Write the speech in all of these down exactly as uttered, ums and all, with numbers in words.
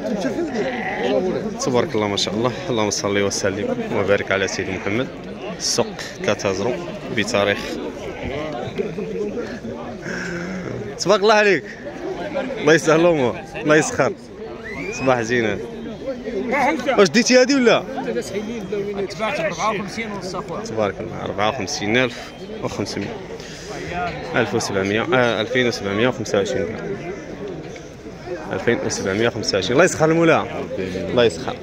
تبارك الله ما شاء الله. اللهم صل وسلم وبارك على سيدي محمد. السوق ثلاثة زرو بتاريخ. تبارك الله عليك. الله يسهل امور، الله يسخر. صباح زينه. واش ديتي هذه ولا؟ تبعت أربعة وخمسين ونص اخويا. تبارك الله. أربعة وخمسين ألف وخمسمية. ألف وسبعمية آه ألفين وسبعمية وخمسة وعشرين درهم. ألفين وسبعمية وخمسة وعشرين. الله يسخر المولى. الله يسخر.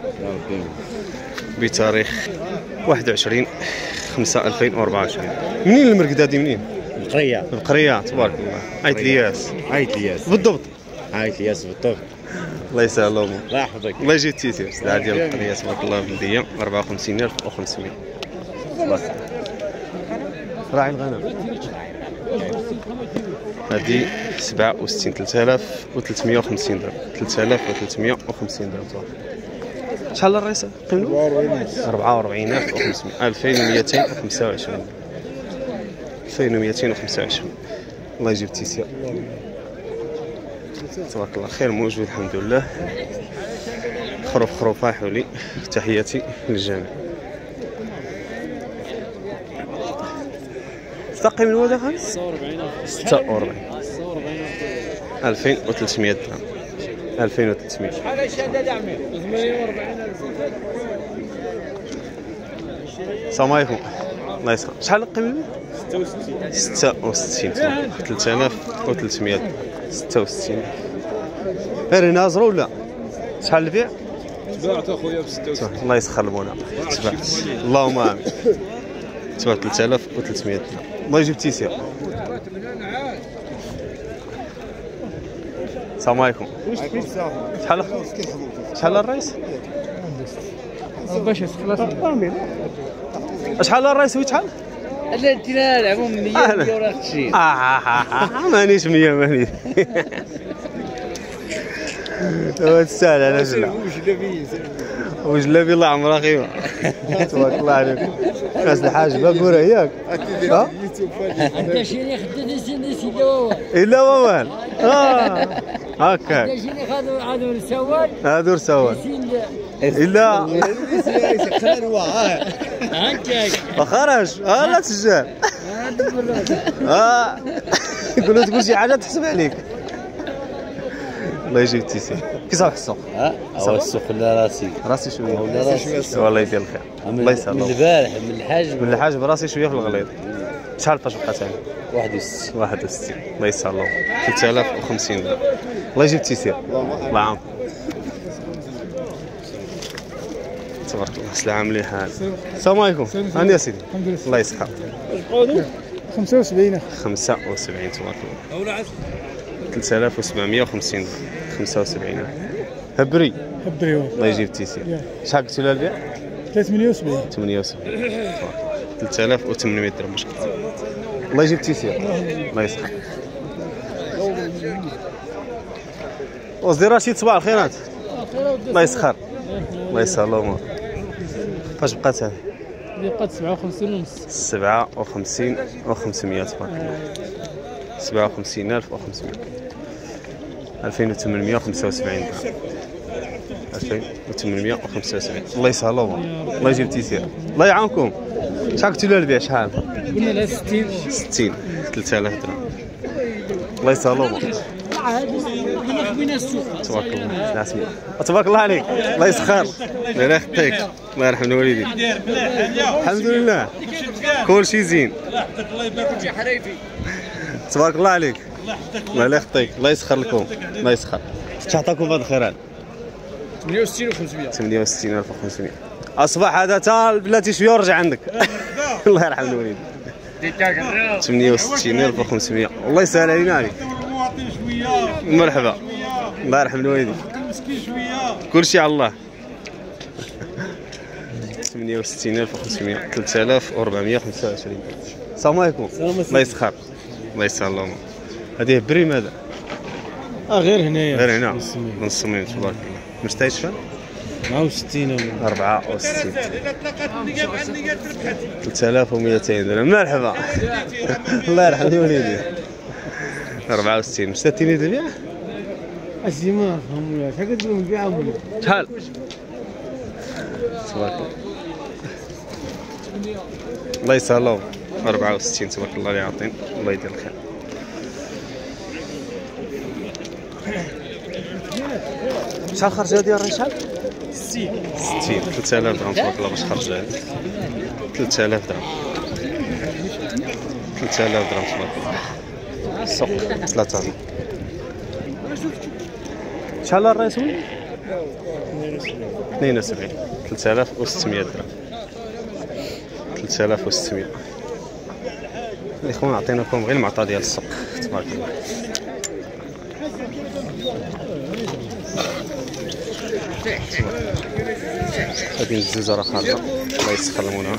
بتاريخ واحد وعشرين خمسة ألفين وأربعة وعشرين. منين المرقده هذه منين؟ القرية. القرية تبارك الله. عيط لياس. عيط لياس بالضبط. عيط لياس بالضبط. الله يسهل الامور. الله يحفظك. الله يجي التيسير. السلعه ديال القرية تبارك الله بلدية أربعة وخمسين ألف وخمسمية. راعي الغنم. هذه سبعة وستين ثلاثة آلاف وثلاثمية وخمسين درهم. ثلاثة آلاف وثلاثمية وخمسين درهم. شحال الرئيس قيمته؟ أربعة وأربعين ألف وخمسمية. ألفين ومئتين وخمسة وعشرين. ألفين ومئتين وخمسة وعشرين. الله يجيب التيسير. تبارك الله. خير موجود الحمد لله. خروف خروفه حولي. تحياتي للجميع. تقي من هذا خالد؟ ستة وأربعين. ألفين وثلاثمية درهم. ألفين وثلاثمية. شحال الشهاده دعمي؟ ثمانية وأربعين ألف. السلام عليكم. الله يسخر. شحال القيمة؟ ستة وستين. ثلاثة آلاف وثلاثمية درهم. ستة وستين. غير هنا زرو ولا؟ شحال البيع؟ تباعت اخويا ب ستة وستين. الله يسخر المولى. تباعت. اللهم امين. تباعت ثلاثة آلاف وثلاثمية درهم. الله يجيب التيسير. السلام عليكم. شحال شحال الرئيس؟ باش خلاص. شحال الرئيس وشحال؟ لا انت نلعبوا من مية مية وراه تشري. اه مانيش مية مانيش. هو تسال على جلا. وجلابي الله عمرها قيمه. تبارك الله عليك. ناس الحاج بابوره ياك. ها؟ انت شيري خدني سيدي سيدي هو. الا ووال. اه هكاك. انت شيري خذوا هذو السوال. هادو رسوال. الا هكاك. خرج. اه لا تسجل. اه يقولوا تقول شي حاجه تحسب عليك. الله يجيب التيسير. كي صافي السوق؟ ها هو السوق لا راسي راسي شويه. ولا راسي والله يدير الخير. الله يسهل. من البارح من الحاج من الحاج براسي شويه في الغليظ. شحال فاش بقات عليه؟ واحد وستين. واحد وستين. الله يسهل الله. ثلاثة آلاف وخمسين درهم. الله يجيب التيسير. الله يعاونك. تبارك الله. سلعه مليحه. السلام عليكم. هاني يا سيدي. الله يسخر. خمسة وسبعين. خمسة وسبعين تبارك الله. ثلاثة آلاف وسبعمية وخمسين درهم. خمسة وسبعين. هبري. هبري. الله يجيب التيسير. شحال قلتوا لها البيع؟ ثمانية وسبعين. ثمانية وسبعين. ثلاثة آلاف وثمانمية درهم باش قلت. الله يجيب التيسير. الله يسخر. وزير رشيد صباح الخيرات. الله يسخر. الله يسهل الامور. فاش بقات هذه؟ بقات سبعة وخمسين ونص. سبعة وخمسين وخمسمية تبارك الله. سبعة وخمسين ألف وخمسمية. ألفين وثمانمية وخمسة وسبعين درهم. ألفين وثمانمية وخمسة وسبعين. الله يسهل الامور. الله يجيب التيسير. الله يعاونكم. شحال قلتوا لها البيع شحال؟ قلنا لها ستين. ستين. ثلاثة آلاف درهم. الله يسهل الامور. تبارك الله. تبارك الله عليك. الله يسخر. الله يخطيك. الله يرحم والديك. الحمد لله. كل شيء زين. تبارك الله عليك. الله يخطيك. الله يسخر لكم. الله يسخر. تعطاكم بعض الخيرات. ثمانية وستين وخمسمية. ثمانية وستين ألف وخمسمية. أصبح هذا تا بلاتي شويه ورجع عندك. الله يرحم الوالدين. ثمانية وستين ألف وخمسمية. الله يسهل علينا عليك. مرحبا. الله يرحم الوالدين. كل شيء على الله. ثمانية وستين ألف وخمسمية. ثلاثة آلاف وأربعمية وخمسة وعشرين. السلام عليكم. الله يسخر. الله يسهل اللهم. هذه بريم هذا. اه غير هنايا. غير هنا. نص مليون تبارك الله. مشتاي شحال؟ أربعة وستين. أربعة وستين. ثلاثة آلاف ومئتين درهم. مرحبا. الله يرحم والديك. أربعة وستين. مشتاتيني البيع؟ الزمار هم ولا شحال كتقول نبيعهم ولا شحال؟ تبارك الله. الله يسهلهم. أربعة وستين تبارك الله اللي عاطين. الله يدير الخير. شحال خرج هادي الراه شحال؟ ستين ستين ثلاثة آلاف درهم تبارك الله باش خرج هادي. ثلاثة آلاف درهم. ثلاثة آلاف درهم تبارك الله. السوق ثلاثة آلاف. شحال الرئيس ولي؟ اثنين وسبعين. ثلاثة آلاف وستمية درهم. ثلاثة آلاف وستمية. الإخوان عطيناكم غير المعطى ديال السوق تبارك الله. هذه الزوزة راه خارجة. الله يسخر المنى.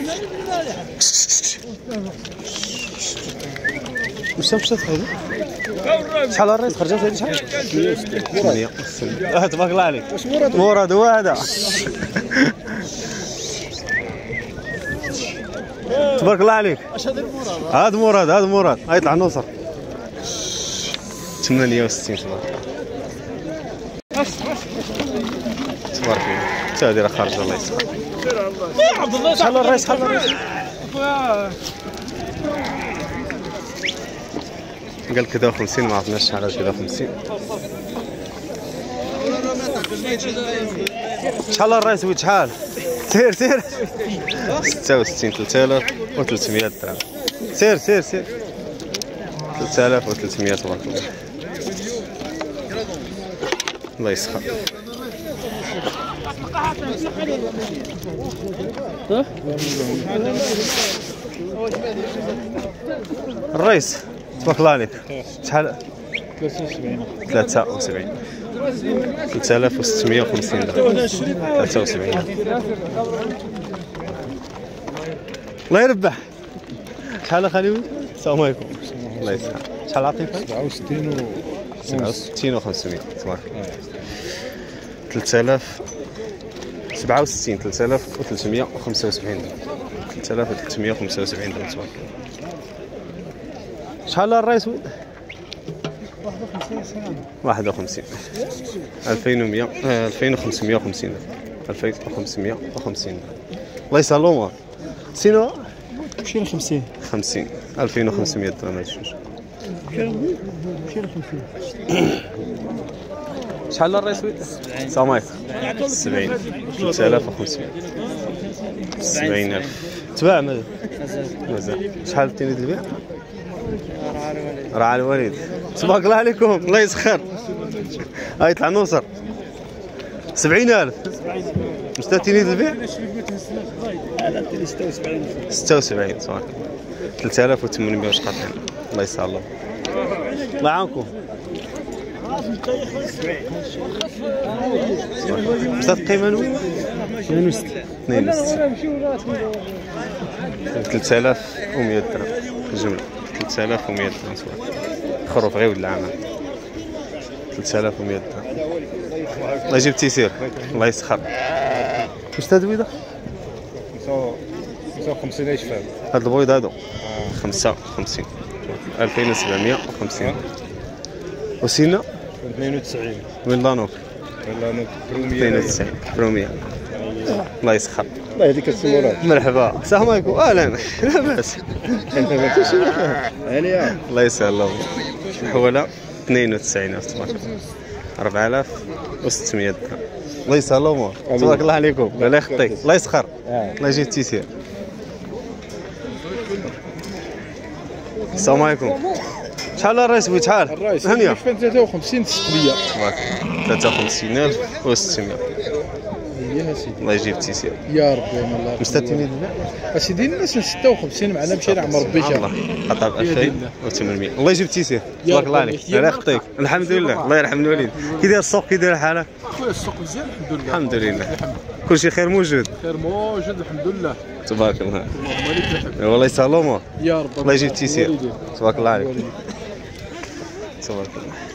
واش مشات هذه؟ شحال الرئيس خرجت هذه شحال؟ ثمانية. اه تبارك الله عليك. واش مراد؟ مراد هو هذا. تبارك الله عليك. اش هذا مراد؟ هذا مراد هذا مراد غيطلع نصر. ثمانية وستين تبارك الله. تبارك الله. حتى هذه راه خارجة الله يسخر. عبد الله شحال الرئيس شحال الرئيس؟ قال كذا وخمسين ما عرفناش شحال كذا وخمسين. شحال الرئيس وليد شحال؟ سير سير. ستة وستين ثلاثة آلاف وثلاثمية درهم. سير سير سير. ثلاثة آلاف وثلاثمية تبارك الله. الله يسخر. الرئيس تبارك الله عليك. شحال؟ ثلاثة وسبعين. ثلاثة آلاف وستمية وخمسين درهم. ثلاثة وسبعين. الله يربح. شحال اخالي؟ السلام عليكم. الله يسخر. شحال عطيك؟ سبعة وستين و سبعة وستين وخمسمية تبارك الله. ثلاثة آلاف سبعة وستين ثلاثة آلاف وثلاثمية وخمسة وسبعين درهم. ثلاثة آلاف وثلاثمية وخمسة وسبعين درهم تبارك الله. شحال الرئيس؟ واحد وخمسين. ألفين ومية ألفين وخمسمية وخمسين درهم. ألفين وخمسمية وخمسين درهم. الله يسهلهم. سينو شحال خمسين؟ خمسين. ألفين وخمسمية درهم هاد الجوج. شحال خمسين؟ شحال الرئيس؟ السلام عليكم. سبعين. ثلاثة آلاف وخمسمية. سبعين ألف. تباع مازال؟ مازال. شحال التيني ديال البيع؟ راه على الوالد. تبارك الله عليكم. الله يسخر. ها يطلع نوصر. سبعين ألف. مستتيني ديال البيع؟ ستة وسبعين تبارك الله. ثلاثة آلاف وثمانمية واش قاطعين. الله يسهل الله. الله يعاونكم. بزاف القيمة نوي؟ اثنين وستين. اثنين وستين. ثلاثة آلاف ومية درهم الجملة. ثلاثة آلاف ومية درهم تبارك. خروف غير ولد العمل. ثلاثة آلاف ومية درهم. الله يجيب التيسير. الله يسخر. واش هاد البيضة؟ خمسة وخمسين ايش فاهم؟ هاد البيض هادو خمسة وخمسين. ألفين وسبعمية وخمسين. وسينا؟ اثنين وتسعين. وين لانوك؟ ولا برومية. اثنين وتسعين برومية. الله يسخر. الله يهديك السمورات. مرحبا. السلام عليكم. اهلا. لاباس. هانية. الله يسهل الله. الحوالة اثنين وتسعين تبارك الله. أربعة آلاف وستمية درهم. الله يسهل الامور. تبارك الله عليكم. الله يخطيك. الله يسخر. الله يجيب التيسير. السلام عليكم. شحال الرئيس بغيت شحال؟ الرئيس هانية. ثلاثة وخمسين ستمية. ثلاثة وخمسين ألف وستمية. يا سيدي. الله يجيب التيسير. يا ربي الله. مستتيني دابا؟ اسيدي الناس ستة وخمسين معنا مشي نعمر ربي الله قطع ب ألفين وثمانمية. الله يجيب التيسير. تبارك الله عليك. الله يخطيك. الحمد لله. الله يرحم الوالدين. كي داير السوق كي داير الحالة؟ خويا السوق مزيان الحمد لله. الحمد لله. كلشي خير موجود. خير موجود الحمد لله. تبارك الله. مالك والله يسهل الامور. يا رب. الله يجيب التيسير. تبارك الله عليك. تبارك الله.